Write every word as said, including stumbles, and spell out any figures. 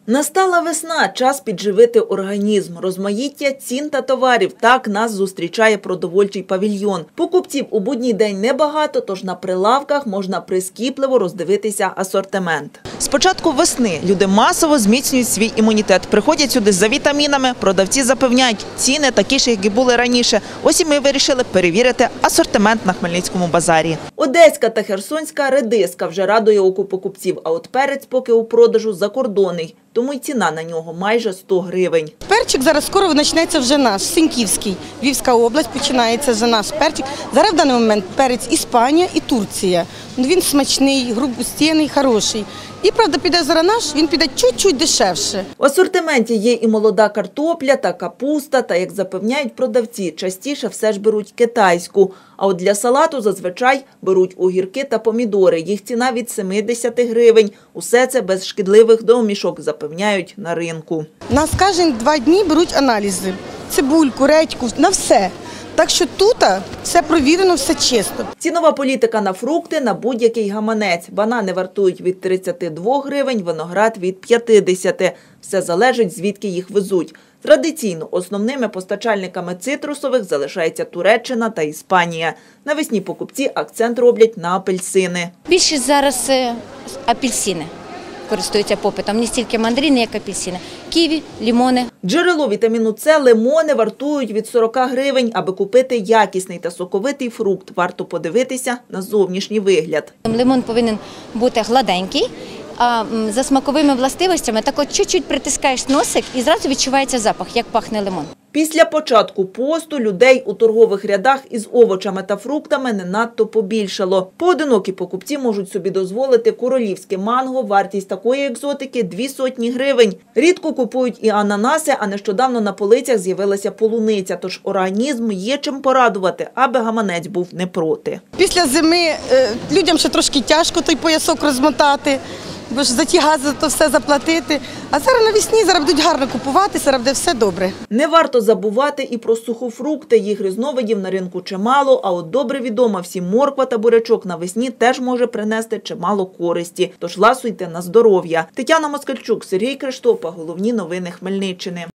Настала весна, час підживити організм. Розмаїття цін та товарів – так нас зустрічає продовольчий павільйон. Покупців у будній день небагато, тож на прилавках можна прискіпливо роздивитися асортимент. З початку весни люди масово зміцнюють свій імунітет. Приходять сюди за вітамінами, продавці запевняють, ціни такі ж, як і були раніше. Ось і ми вирішили перевірити асортимент на Хмельницькому базарі. Одеська та херсонська редиска вже радує око покупців, а от перець поки у продажу закордонний. Тому й ціна на нього майже сто гривень. Перчик зараз скоро почнеться вже наш, Синьківський. Львівська область починається вже наш перчик. Зараз в даний момент перець Іспанія і Турція. Він смачний, грубостійний, хороший. І, правда, піде зараз наш, він піде чуть-чуть дешевше. В асортименті є і молода картопля та капуста, та, як запевняють продавці, частіше все ж беруть китайську. А от для салату зазвичай беруть огірки та помідори. Їх ціна від сімдесят гривень. Усе це без шкідливих домішок, запевняють на ринку. Нас кожні два дні беруть аналізи. Цибульку, редьку, на все. Так що тут все провірено, все чисто. Цінова політика на фрукти, на будь-який гаманець. Банани вартують від тридцяти двох гривень, виноград – від п'ятдесяти. Все залежить, звідки їх везуть. Традиційно основними постачальниками цитрусових залишається Туреччина та Іспанія. Навесні покупці акцент роблять на апельсини. Більшість зараз апельсини користуються попитом, не стільки мандарини, як апельсини. Ківі, лимони. Джерело вітаміну С – лимони вартують від сорока гривень. Аби купити якісний та соковитий фрукт, варто подивитися на зовнішній вигляд. Лимон повинен бути гладенький, а за смаковими властивостями так от чуть-чуть притискаєш носик і зразу відчувається запах, як пахне лимон. Після початку посту людей у торгових рядах із овочами та фруктами не надто побільшало. Поодинокі покупці можуть собі дозволити королівське манго, вартість такої екзотики – дві сотні гривень. Рідко купують і ананаси, а нещодавно на полицях з'явилася полуниця, тож організм є чим порадувати, аби гаманець був не проти. Після зими людям ще трошки тяжко той поясок розмотати, бо ж за ті гази то все заплатити. А зараз навесні, зараз будуть гарно купувати, зараз буде все добре. Не варто забувати і про сухофрукти. Їх різновидів на ринку чимало, а от добре відома всім морква та бурячок навесні теж може принести чимало користі. Тож ласуйте на здоров'я. Тетяна Москальчук, Сергій Криштопа. Головні новини Хмельниччини.